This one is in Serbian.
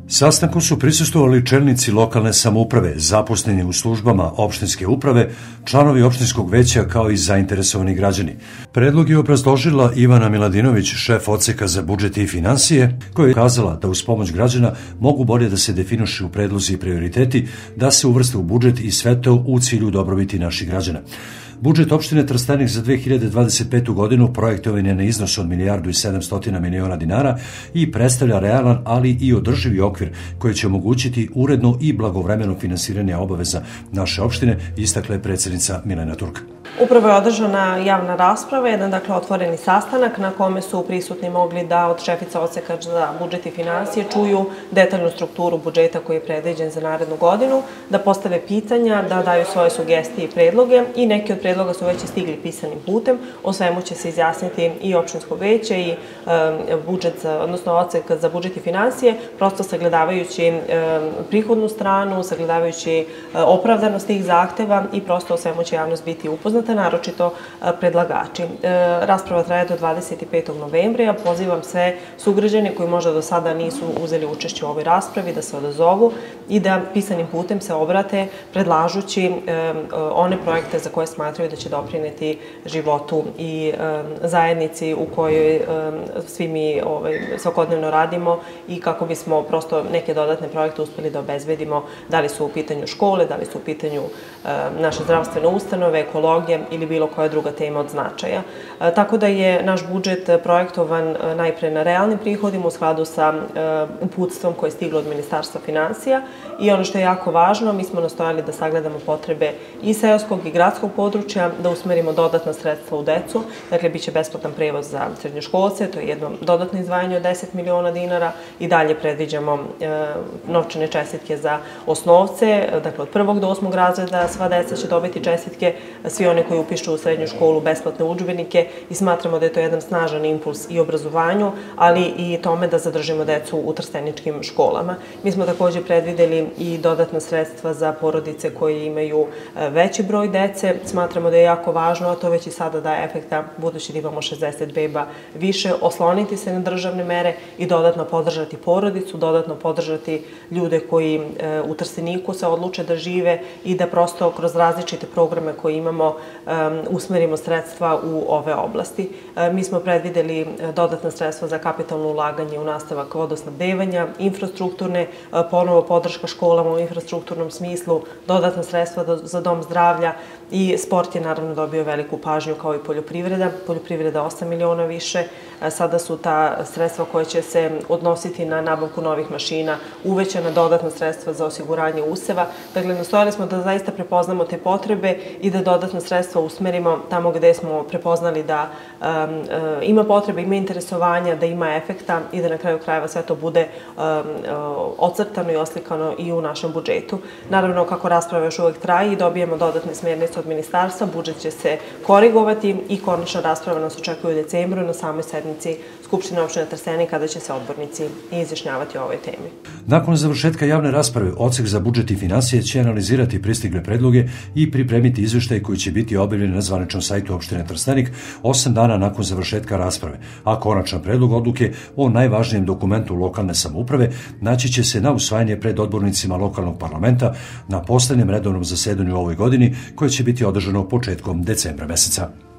Sastanku su prisustvovali čelnici lokalne samouprave, zaposleni u službama opštinske uprave, članovi opštinskog veća kao i zainteresovani građani. Predlog je obrazložila Ivana Miladinović, šef odseka za budžet i finansije, koja je kazala da uz pomoć građana mogu bolje da se definišu predlozi i prioriteti, da se uvrste u budžet i sve to u cilju dobrobiti naših građana. Budžet opštine Trstenik za 2025. godinu projektovan je na iznos od 1.700.000.000 dinara i predstavlja realan, ali i održivi okvir koji će omogućiti uredno i blagovremeno finansiranje obaveza naše opštine, istakla je predsjednica Milena Turk. Upravo je održana javna rasprava, jedan otvoreni sastanak na kome su prisutni mogli da od šefica odseka za budžet i finansije čuju detaljnu strukturu budžeta koji je predviđen za narednu godinu, da postave pitanja, da daju svoje sugestije i predloge i neki od predloga su već stigli pisanim putem. O svemu će se izjasniti i opštinsko veće i budžet, odnosno odsek za budžet i finansije, prosto sagledavajući prihodnu stranu, sagledavajući opravdanost tih zahteva i prosto o svemu će javnost biti upoznata, naročito predlagači. Rasprava traje do 25. novembra. Pozivam sve sugrađane koji možda do sada nisu uzeli učešće u ovoj raspravi da se odazovu i da pisanim putem se obrate predlažući one projekte za koje smatraju da će doprineti životu i zajednici u kojoj svi mi svakodnevno radimo i kako bismo prosto neke dodatne projekte uspeli da obezbedimo, da li su u pitanju škole, da li su u pitanju naše zdravstvene ustanove, ekologije ili bilo koja druga tema od značaja. Tako da je naš budžet projektovan najpre na realnim prihodima u skladu sa uputstvom koje je stiglo od Ministarstva finansija i ono što je jako važno, mi smo nastojali da sagledamo potrebe i seoskog i gradskog područja, da usmerimo dodatna sredstva u decu, dakle biće besplatan prevoz za srednjoškolce, to je jedno dodatno izdvajanje od 10 miliona dinara i dalje predviđamo novčane čestitke za osnovce, dakle od 1. do 8. razreda sva deca će dobiti čestitke, svi oni koji upišu u srednju školu besplatne udžbenike i smatramo da je to jedan snažan impuls i obrazovanju, ali i tome da zadržimo decu u trsteničkim školama. Mi smo takođe predvideli i dodatna sredstva za porodice koje imaju veći broj dece. Smatramo da je jako važno, a to već i sada daje efekta, budući da imamo 60 beba više, osloniti se na državne mere i dodatno podržati porodicu, dodatno podržati ljude koji u Trsteniku se odluče da žive i da prosto kroz različite programe koje imamo usmerimo sredstva u ove oblasti. Mi smo predvideli dodatna sredstva za kapitalno ulaganje u nastavak vodosnabdevanja, infrastrukturne, ponovo podrška školama u infrastrukturnom smislu, dodatna sredstva za dom zdravlja i sport je naravno dobio veliku pažnju kao i poljoprivreda. Poljoprivreda 8 miliona više. Sada su ta sredstva koje će se odnositi na nabavku novih mašina, uvećana dodatna sredstva za osiguranje useva. Dakle, nastojali smo da zaista prepoznamo te potrebe i da dodatna sredstva usmerimo tamo gde smo prepoznali da ima potrebe, ima interesovanja, da ima efekta i da na kraju krajeva sve to bude ocrtano i oslikano i u našem budžetu. Naravno, kako rasprava još uvek traje i dobijemo dodatne smernice od ministarstva, budžet će se korigovati i konačna rasprava nas očekuje u decembru na samoj sednici Skupštine opštine Trstenik kada će se odbornici izjašnjavati o ovoj temi. Nakon završetka javne rasprave, odsek za budžet i finansije će analizirati pristigle predloge i pripremiti izveštaj koji će biti objavljen na zvaničnom sajtu opštine Trstenik 8 dana nakon završetka rasprave, a konačan predlog odluke o najvažnijem dokumentu lokalne samouprave naći će se na usvajanje pred odbornicima lokalnog parlamenta na poslednjem redovnom zasedanju u ovoj godini koje će biti održano početkom decembra meseca.